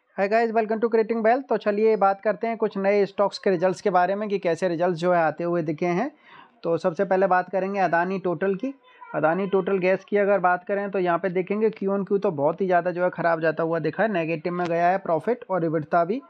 Hi guys, welcome to creating wealth. तो चलिए बात करते हैं कुछ नए स्टॉक्स के रिजल्ट्स के बारे में कि कैसे रिजल्ट्स जो है आते हुए दिखे हैं। तो सबसे पहले बात करेंगे अदानी टोटल की। अदानी टोटल गैस की अगर बात करें तो यहाँ पे देखेंगे क्यू ऑन क्यू तो बहुत ही ज़्यादा जो है ख़राब जाता हुआ दिखा है, नेगेटिव में गया है प्रॉफिट और इबिटदा भी,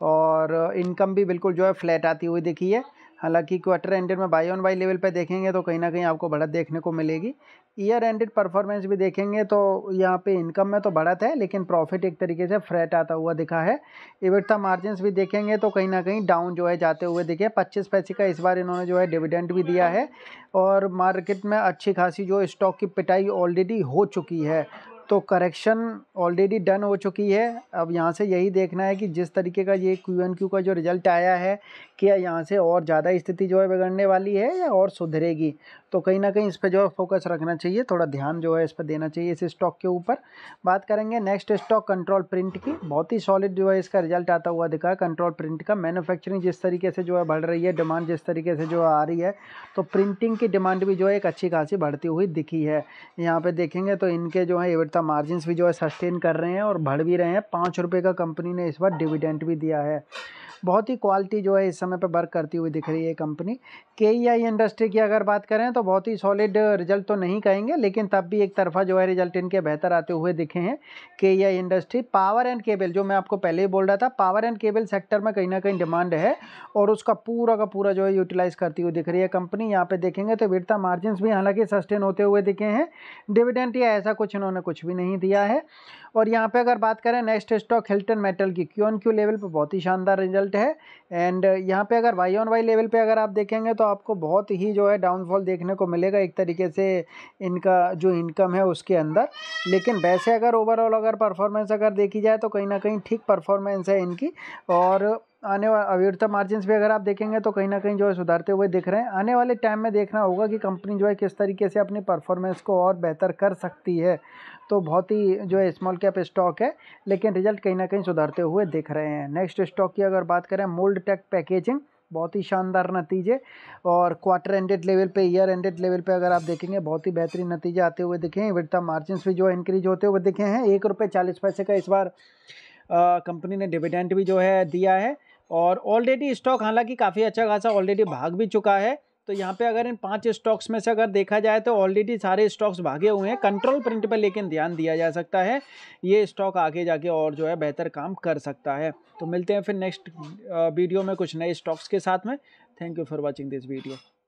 और इनकम भी बिल्कुल जो है फ्लैट आती हुई दिखी है। हालांकि क्वार्टर एंडेड में बाई ऑन बाई लेवल पे देखेंगे तो कहीं ना कहीं आपको बढ़त देखने को मिलेगी। ईयर एंडेड परफॉर्मेंस भी देखेंगे तो यहाँ पे इनकम में तो बढ़त है, लेकिन प्रॉफिट एक तरीके से फ्लैट आता हुआ दिखा है। इबिटदा मार्जिन्स भी देखेंगे तो कहीं ना कहीं डाउन जो है जाते हुए दिखे। 25 पैसे का इस बार इन्होंने जो है डिविडेंड भी दिया है, और मार्केट में अच्छी खासी जो स्टॉक की पिटाई ऑलरेडी हो चुकी है, तो करेक्शन ऑलरेडी डन हो चुकी है। अब यहाँ से यही देखना है कि जिस तरीके का ये क्यू का जो रिजल्ट आया है, क्या यहाँ से और ज़्यादा स्थिति जो है बिगड़ने वाली है या और सुधरेगी। तो कहीं ना कहीं इस पर जो है फोकस रखना चाहिए, थोड़ा ध्यान जो है इस पर देना चाहिए इस स्टॉक के ऊपर। बात करेंगे नेक्स्ट स्टॉक कंट्रोल प्रिंट की। बहुत ही सॉलिड जो है इसका रिजल्ट आता हुआ दिखा है कंट्रोल प्रिंट का। मैन्युफैक्चरिंग जिस तरीके से जो है बढ़ रही है, डिमांड जिस तरीके से जो आ रही है, तो प्रिंटिंग की डिमांड भी जो है एक अच्छी खासी बढ़ती हुई दिखी है। यहाँ पे देखेंगे तो इनके जो है इबिटदा मार्जिन्स भी जो है सस्टेन कर रहे हैं और बढ़ भी रहे हैं। 5 रुपये का कंपनी ने इस बार डिविडेंड भी दिया है। बहुत ही क्वालिटी जो है इस समय पे वर्क करती हुई दिख रही है कंपनी। केईआई इंडस्ट्री की अगर बात करें तो बहुत ही सॉलिड रिजल्ट तो नहीं कहेंगे, लेकिन तब भी एक तरफा जो है रिजल्ट इनके बेहतर आते हुए दिखे हैं। KEI industry power and cable, जो मैं आपको पहले ही बोल रहा था, पावर एंड केबल सेक्टर में कहीं ना कहीं डिमांड है और उसका पूरा का पूरा जो है यूटिलाइज करती हुई दिख रही है कंपनी। यहाँ पे देखेंगे तो इबिटदा मार्जिन्स भी हालांकि सस्टेन होते हुए दिखे हैं। डिविडेंड या ऐसा कुछ इन्होंने कुछ भी नहीं दिया है। और यहाँ पे अगर बात करें नेक्स्ट स्टॉक हिल्टन मेटल की, क्यू ऑन क्यू लेवल पे बहुत ही शानदार रिजल्ट है। एंड यहाँ पे अगर वाई ऑन वाई लेवल पे अगर आप देखेंगे तो आपको बहुत ही जो है डाउनफॉल देखने को मिलेगा एक तरीके से इनका जो इनकम है उसके अंदर। लेकिन वैसे अगर ओवरऑल अगर परफॉर्मेंस अगर देखी जाए तो कहीं ना कहीं ठीक परफॉर्मेंस है इनकी। और आने वाले इबिटदा मार्जिन्स भी अगर आप देखेंगे तो कहीं ना कहीं जो है सुधारते हुए दिख रहे हैं। आने वाले टाइम में देखना होगा कि कंपनी जो है किस तरीके से अपनी परफॉर्मेंस को और बेहतर कर सकती है। तो बहुत ही जो है स्मॉल कैप स्टॉक है, लेकिन रिजल्ट कहीं ना कहीं सुधारते हुए दिख रहे हैं। नेक्स्ट स्टॉक की अगर बात करें मोल्ड टेक पैकेजिंग, बहुत ही शानदार नतीजे, और क्वार्टर एंडेड लेवल पे, ईयर एंडेड लेवल पे अगर आप देखेंगे बहुत ही बेहतरीन नतीजे आते हुए दिखे हैं। इबिटदा मार्जिन्स भी जो है इंक्रीज होते हुए दिखे हैं। 1 रुपये 40 पैसे का इस बार कंपनी ने डिविडेंड भी जो है दिया है, और ऑलरेडी स्टॉक हालांकि काफ़ी अच्छा खासा ऑलरेडी भाग भी चुका है। तो यहाँ पे अगर इन 5 स्टॉक्स में से अगर देखा जाए तो ऑलरेडी सारे स्टॉक्स भागे हुए हैं कंट्रोल प्रिंट पे, लेकिन ध्यान दिया जा सकता है ये स्टॉक आगे जाके और जो है बेहतर काम कर सकता है। तो मिलते हैं फिर नेक्स्ट वीडियो में कुछ नए स्टॉक्स के साथ में। Thank you for watching this video.